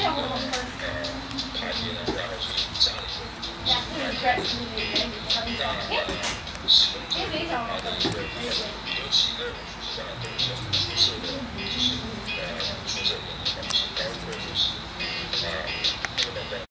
排泄呢，然后是家里的使用者，他的一个有几个家动物出色的，就是